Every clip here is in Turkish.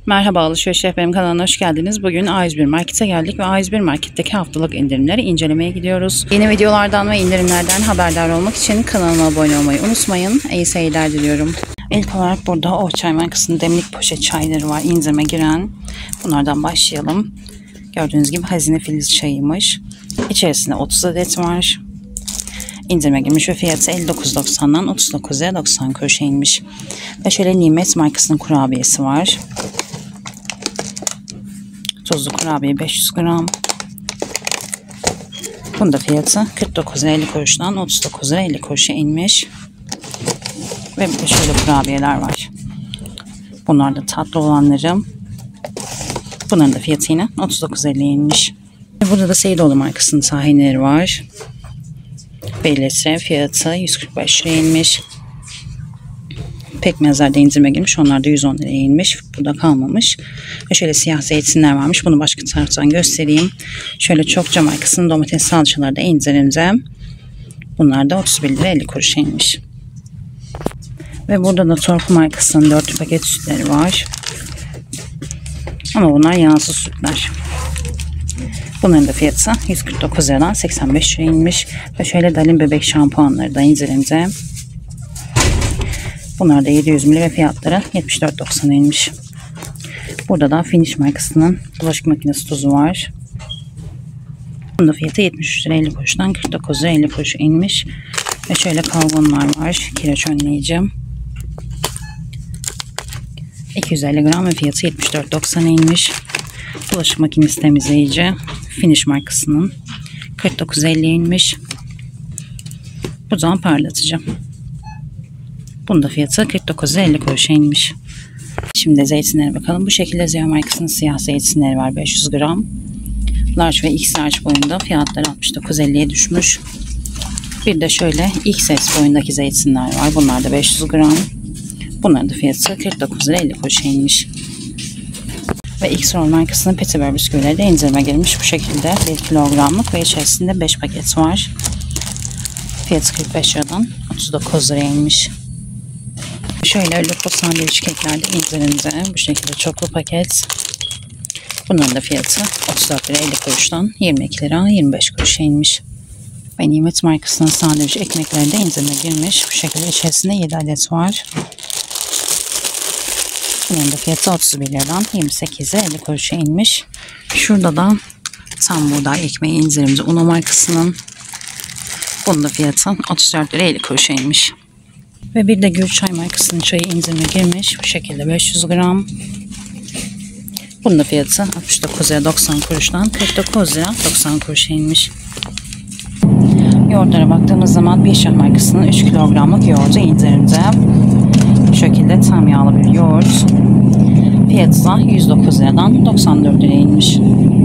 Merhaba alışveriş rehberim kanalına hoş geldiniz. Bugün A101 Market'e geldik ve A101 Market'teki haftalık indirimleri incelemeye gidiyoruz. Yeni videolardan ve indirimlerden haberdar olmak için kanalıma abone olmayı unutmayın. İyi seyirler diliyorum. İlk olarak burada Çay markasının demlik poşet çayları var indirime giren. Bunlardan başlayalım. Gördüğünüz gibi hazine filiz çayıymış. İçerisinde 30 adet var. İndirime girmiş ve fiyatı 59.90'dan 39'a 90 kuruşa inmiş. Ve şöyle Nimet markasının kurabiyesi var. Tuzlu kurabiye 500 gram. Bunun da fiyatı 49.50 kuruştan 39.50 kuruşa inmiş. Ve bir de şöyle kurabiyeler var. Bunlar da tatlı olanları. Bunların da fiyatı yine 39.50'ye inmiş. Burada da Seyidoğlu markasının tahinleri var. 1 litre fiyatı 145 liraya inmiş. Pekmezler de indirime girmiş. Onlar da 110 liraya inmiş. Burada kalmamış. Ve şöyle siyah zeytinler varmış. Bunu başka taraftan göstereyim. Şöyle Çokça markasının domates salçaları da indirimde. Bunlar da 31 lira 50 kuruşa inmiş. Ve burada da Torku markasının 4 paket sütleri var. Ama bunlar yağsız sütler. Bunların da fiyatı 149 liradan 85 liraya inmiş. Ve şöyle Dalin bebek şampuanları da indirimde. Bunlar da 700 ml ve fiyatları 74.90'a inmiş. Burada da Finish markasının bulaşık makinesi tuzu var. Bunun da fiyatı 73 lira 50 kuruştan 49 lira 50 kuruşa inmiş. Ve şöyle kavgunlar var. Kireç önleyici. 250 gram ve fiyatı 74.90'a inmiş. Bulaşık makinesi temizleyici Finish markasının 49.50'ye inmiş. Bu zaman parlatıcı. Bunun da fiyatı 49.50 kuruşa inmiş. Şimdi zeytinlere bakalım. Bu şekilde Zeo markasının siyah zeytinleri var. 500 gram. Large ve XL boyunda fiyatları 69.50'ye düşmüş. Bir de şöyle XS boyundaki zeytinler var. Bunlar da 500 gram. Bunların da fiyatı 49 lira 50 kuruşa inmiş. Ve X-Roll markasının Petibör bisküvileri de indirime girmiş. Bu şekilde 1 kilogramlık ve içerisinde 5 paket var. Fiyatı 45 liradan 39 liraya inmiş. Şöyle Lupo sandviç kekler de indirimde. Bu şekilde çoklu paket. Bunların da fiyatı 34 lira 50 kuruştan 22 lira 25 kuruşa inmiş. Ve Nimet markasının sandviç ekmekleri de indirime girmiş. Bu şekilde içerisinde 7 adet var. Bunun da fiyatı 31 liradan 28 lira 50 kuruşa inmiş. Şurada da tam buğday ekmeği indirimde Uno markasının. Bunun da fiyatı 34 lira 50 kuruşa inmiş. Ve bir de Gülçay markasının çayı indirime girmiş. Bu şekilde 500 gram. Bunun da fiyatı 69 lira 90 kuruştan 49 lira 90 kuruşa inmiş. Yoğurtlara baktığımız zaman Birşah markasının 3 kilogramlık yoğurdu indirimde. Bu şekilde tam yağlı bir yoğurt. Fiyatı da 109 liradan 94 liraya inmiş.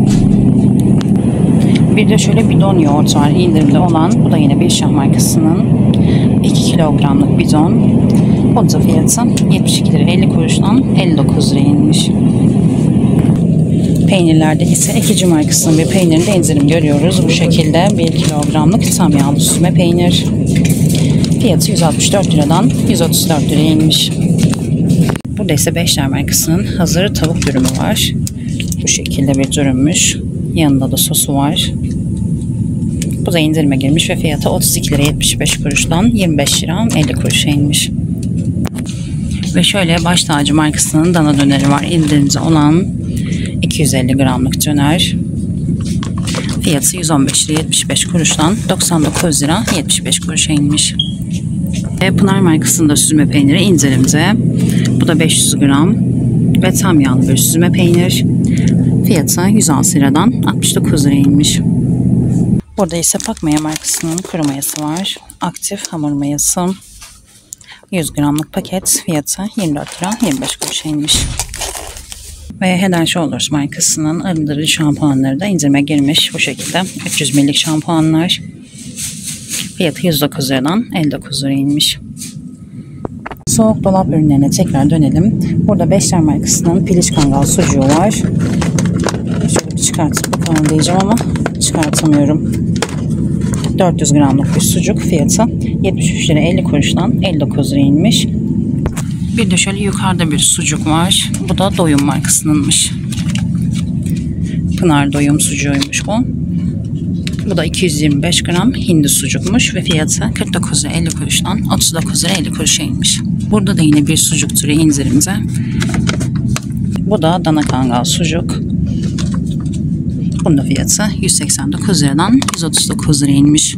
Bir de şöyle bidon yoğurt var indirimde olan. Bu da yine Birşah markasının 2 kilogramlık bidon. Bunun da fiyatı 72 lira 50 kuruştan 59 liraya inmiş. Peynirlerde ise Ekici markasının bir peynirinde indirim görüyoruz. Bu şekilde 1 kilogramlık tam yağlı süzme peynir. Fiyatı 164 liradan 134 liraya inmiş. Burada ise Beşler markasının hazır tavuk dürümü var. Bu şekilde bir dürümmüş. Yanında da sosu var. Bu da indirime girmiş ve fiyatı 32 lira 75 kuruştan 25 lira 50 kuruşa inmiş. Ve şöyle Baş Tacı markasının dana döneri var. İndirimde olan 250 gramlık döner. Fiyatı 115 lira 75 kuruştan 99 lira 75 kuruşa inmiş. Ve Pınar markasında süzme peyniri indirimde. Bu da 500 gram ve tam yağlı bir süzme peynir. Fiyatı 106 liradan 69 liraya inmiş. Burada ise Pakmaya markasının kuru mayası var. Aktif hamur mayası. 100 gramlık paket. Fiyatı 24 lira 25 kuruşa inmiş. Ve Head and Shoulders markasının arındırıcı şampuanları da indirime girmiş. Bu şekilde 300 ml şampuanlar. Fiyatı 109 liradan 59 liraya inmiş. Soğuk dolap ürünlerine tekrar dönelim. Burada Beşler markasının piliç kangal sucuğu var. Şöyle bir çıkartıp bakalım diyeceğim ama çıkartamıyorum. 400 gramlık bir sucuk fiyatı 73 lira 50 kuruştan 59 liraya inmiş. Bir de şöyle yukarıda bir sucuk var. Bu da Doyum markasınınmış. Pınar Doyum sucuğuymuş bu. Bu da 225 gram hindi sucukmuş ve fiyatı 49 lira 50 kuruştan 39 lira 50 kuruşa inmiş. Burada da yine bir sucuk türü indirimde. Bu da dana kangal sucuk. Bunun da fiyatı 189 liradan 139 liraya inmiş.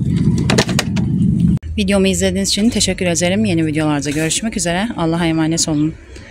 Videomu izlediğiniz için teşekkür ederim. Yeni videolarda görüşmek üzere. Allah'a emanet olun.